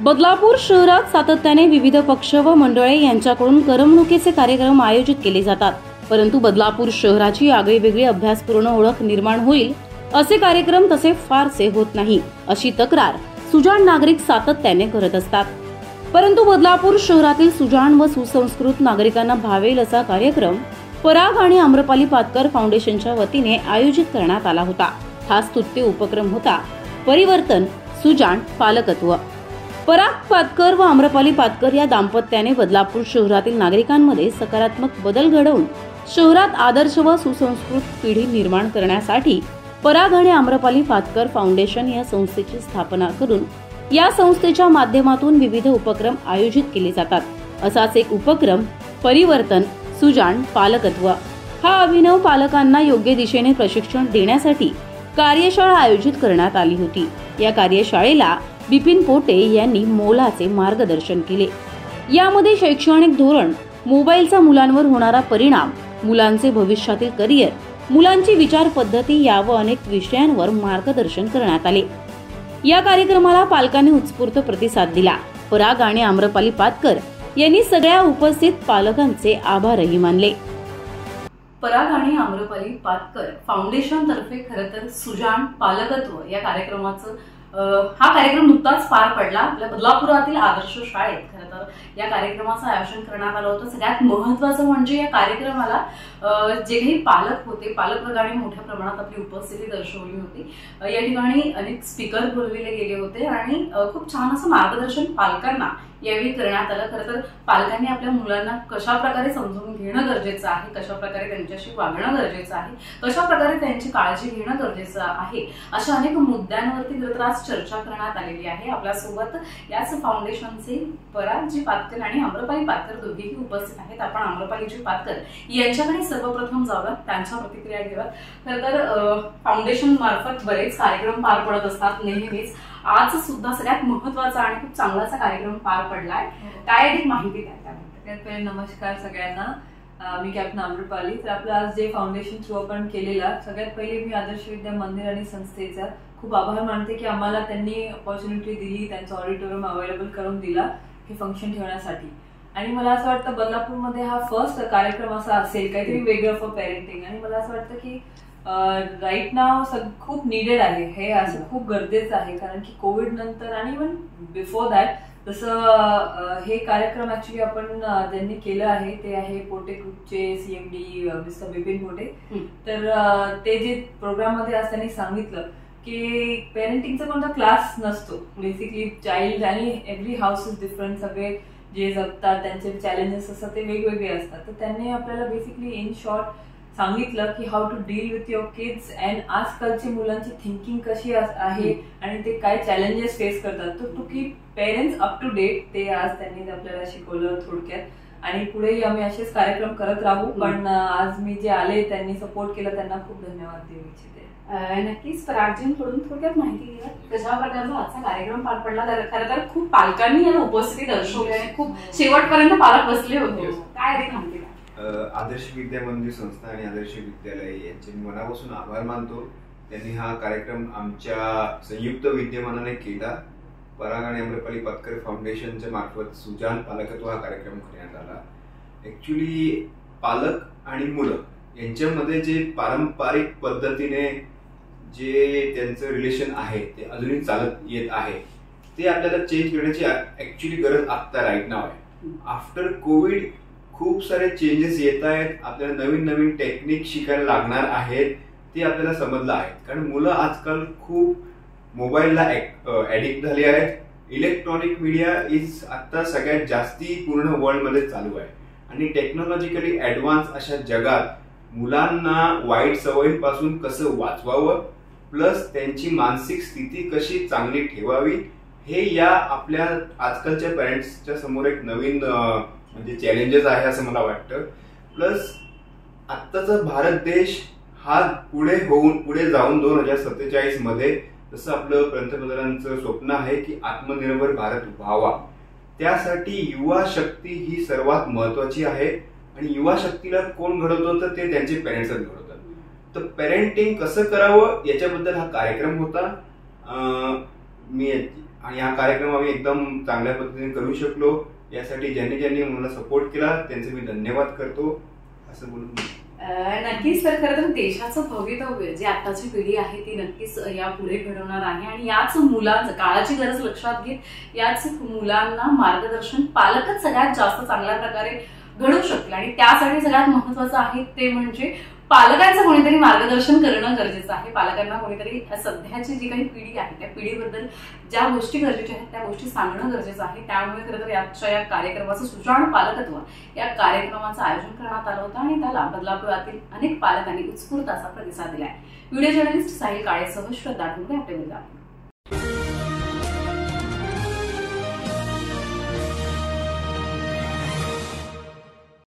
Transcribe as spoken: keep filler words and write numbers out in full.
बदलापूर शहरात सातत्याने विविध पक्ष व मंडळे यांच्याकडून करमणुकीचे कार्यक्रम आयोजित केले जातात, परंतु बदलापूर शहराची आगळीवेगळी अभ्यासपूर्ण ओळख निर्माण होईल असे कार्यक्रम तसे फारसे होत नाही, अशी तक्रार सुजाण नागरिक सातत्याने करत असतात। परंतु बदलापूर शहरातील सुजाण व सुसंस्कृत नागरिकांना भावेल असा कार्यक्रम पराग आणि आम्रपाली पातकर फाउंडेशनच्या वतीने आयोजित करण्यात आला होता। हा स्तुत्य उपक्रम होता परिवर्तन सुजाण पालकत्व। पराग पातकर व आम्रपाली पातकर या दाम्पत्याने बदलापूर शहरातील नागरिकांमध्ये सकारात्मक बदल घडवून शहरात आदर्श व सुसंस्कृत पिढी निर्माण करण्यासाठी पराग आणि आम्रपाली पातकर फाउंडेशन या संस्थेची स्थापना करून या संस्थेच्या माध्यमातून विविध उपक्रम आयोजित केले जातात। असाच एक उपक्रम परिवर्तन सुजाण पालकत्व हा अभिनव पालकांना योग्य दिशेने प्रशिक्षण देण्यासाठी कार्यशाळा आयोजित करण्यात आली होती। या कार्यशाळेला बिपिन पोटे यांनी मोलाचे मार्गदर्शन केले। यामध्ये शैक्षणिक धोरण, मोबाईलचा मुलांवर होणारा परिणाम, मुलांचे भविष्यातील करिअर, मुलांची विचार पद्धती या व अनेक विषयांवर मार्गदर्शन करण्यात आले। या कार्यक्रमाला पालकांनी उत्स्फूर्त प्रतिसाद दिला। पराग आणि आम्रपाली पातकर यांनी सगळ्या उपस्थित पालकांचे आभारही मानले। पराग आणि आम्रपाली पातकर फाउंडेशन तर्फे खरं तर सुजाण पालकत्व या कार्यक्रमाचं हा कार्यक्रम नुकताच पार पडला आपल्या बदलापुरातील आदर्श शाळेत। खरं तर या कार्यक्रमाचं आयोजन करण्यात आलं होतं। सगळ्यात महत्त्वाचं म्हणजे या कार्यक्रमाला जे काही पालक होते, पालकवर्गाने मोठ्या प्रमाणात आपली उपस्थिती दर्शवली होती। या ठिकाणी अनेक स्पीकर बोलविले गेले होते आणि खूप छान असं मार्गदर्शन पालकांना यावेळी करण्यात आलं। खरं तर पालकांनी आपल्या मुलांना कशा प्रकारे समजून घेणं गरजेचं आहे, कशा प्रकारे त्यांच्याशी वागणं गरजेचं आहे, कशा प्रकारे त्यांची काळजी घेणं गरजेचं आहे, अशा अनेक मुद्द्यांवरती खरं तर आज चर्चा करण्यात आलेली आहे। आपल्यासोबत याच फाउंडेशनचे परागजी पातकर आणि आम्रपाली पातकर दोघेही उपस्थित आहेत। आपण आम्रपालीजी पातकर यांच्याकडे सर्वप्रथम जाऊयात, त्यांच्या प्रतिक्रिया घेऊयात। खरं तर फाउंडेशन मार्फत बरेच कार्यक्रम पार पडत असतात नेहमीच, आज सुद्धा सगळ्यात महत्त्वाचा आणि खूप चांगलाचा कार्यक्रम पार पडलाय, काय अधिक माहिती द्या त्याबद्दल? नमस्कार सगळ्यांना, मी कॅप्टन आम्रपाली। तर आपलं आज जे फाउंडेशन थ्रू आपण केलेला, सगळ्यात पहिले मी आदर्श विद्या मंदिर आणि संस्थेचा खूप आभार मानते की आम्हाला त्यांनी अपॉर्च्युनिटी दिली, त्यांचं ऑडिटोरियम अवेलेबल करून दिला हे फंक्शन ठेवण्यासाठी। आणि मला असं वाटतं बदलापूरमध्ये हा फर्स्ट कार्यक्रम असा असेल काहीतरी वेगळं फॉर पेरेंटिंग, आणि मला असं वाटतं की राईट नाव खूप निडेड आहे, हे असं खूप गरजेचं आहे, कारण की कोविड नंतर आणि इव्हन बिफोर दॅट जसं हे कार्यक्रम ऍक्च्युली आपण ज्यांनी केलं आहे ते आहे पोटे ग्रुपचे सीएमडी मिस्टर बिपिन पोटे। तर ते जे प्रोग्राम मध्ये आज त्यांनी सांगितलं की पेरेंटिंगचा कोणता क्लास नसतो, बेसिकली चाइल्ड आणि एव्हरी हाऊस इज डिफरंट, सगळे जे जगतात त्यांचे चॅलेंजेस असतात ते वेगवेगळे असतात। तर त्यांनी आपल्याला बेसिकली इन शॉर्ट सांगितलं की how to deal with your kids and आजकालची मुलांची थिंकिंग कशी आहे आणि ते काय चॅलेंजेस फेस करतात, तर to keep parents up to date, ते आज त्यांनी आपल्याला शिकवलं थोडक्यात। आणि पुढेही आम्ही असेच कार्यक्रम करत राहू, पण आज मी जे आले त्यांनी सपोर्ट केलं त्यांना खूप धन्यवाद देऊ इच्छिते। नक्कीच परागजींकडून थोडक्यात माहिती घ्या कशा प्रकारचा आजचा कार्यक्रम पार पडला। खरं तर खूप पालकांनी याला उपस्थिती दर्शवली आणि खूप शेवटपर्यंत पालक बसले होते, काय अधिक माहिती? आदर्श विद्या मंदिर संस्था आणि आदर्श विद्यालय यांचे मी मनापासून आभार मानतो। त्यांनी हा कार्यक्रम आमच्या संयुक्त विद्यमानाने केला। पराग आणि आम्रपाली पातकर फाउंडेशनच्या मार्फत सुजाण पालकत्व हा कार्यक्रम करण्यात आला। ऍक्च्युली पालक आणि मुलं यांच्यामध्ये जे पारंपरिक पद्धतीने जे त्यांचं रिलेशन आहे ते अजूनही चालत येत आहे, ते आपल्याला चेंज करण्याची ऍक्च्युली गरज आता राईट नाव आहे। आफ्टर कोविड खूप सारे चेंजेस येत आहेत, आपल्याला नवीन नवीन टेक्निक शिकायला लागणार आहेत, ते आपल्याला समजलं आहे। कारण मुलं आजकाल खूप मोबाईलला ऍडिक्ट झाली आहेत। इलेक्ट्रॉनिक मीडिया इज आता सगळ्यात जास्ती पूर्ण वर्ल्ड मध्ये चालू आहे आणि टेक्नॉलॉजिकली ऍडव्हान्स अशा जगात मुलांना वाईट सवयींपासून कसं वाचवावं, प्लस त्यांची मानसिक स्थिती कशी चांगली ठेवावी, हे या आपल्या आजकालच्या पॅरेंट्सच्या समोर एक नवीन म्हणजे चॅलेंजेस आहे असं मला वाटतं। प्लस आत्ताचा भारत देश हा पुढे होऊन पुढे जाऊन दोन हजार सत्तेचाळीस मध्ये जसं आपलं पंतप्रधानांचं स्वप्न आहे की आत्मनिर्भर भारत व्हावा, त्यासाठी युवा शक्ती ही सर्वात महत्वाची आहे। आणि युवा शक्तीला कोण घडवतो तर ते त्यांचे पेरेंट्सच घडवतात। तर पेरेंटिंग कसं करावं याच्याबद्दल हा कार्यक्रम होता। मी आणि हा कार्यक्रम आम्ही एकदम चांगल्या पद्धतीने करू शकलो. यासाठी ज्यांनी ज्यांनी मला सपोर्ट केला त्यांचे मी धन्यवाद करतो असं बोलून. नक्कीच. तर खरं तर देशाचं भवितव्य जे आताची पिढी आहे ती नक्कीच या पुढे घडवणार आहे आणि याच मुलांचं काळाची गरज लक्षात घेत याच मुलांना मार्गदर्शन पालकच सगळ्यात जास्त चांगल्या प्रकारे घडवू शकतील आणि त्यासाठी सगळ्यात महत्वाचं आहे ते म्हणजे पालकांचं कोणीतरी मार्गदर्शन करणं गरजेचं आहे. पालकांना कोणीतरी सध्याची जी काही पिढी आहे त्या पिढीबद्दल ज्या गोष्टी गरजेच्या आहेत त्या गोष्टी सांगणं गरजेचं आहे. त्यामुळे खरं तर याच्या या कार्यक्रमाचं सुजाण पालकत्व या कार्यक्रमाचं आयोजन करण्यात आलं होतं आणि त्याला बदलापुरातील अनेक पालकांनी उत्स्फूर्त असा प्रतिसाद दिलाय. व्हिडिओ जर्नलिस्ट साहिल काळेसह श्रद्धा ढोंगरे आपले.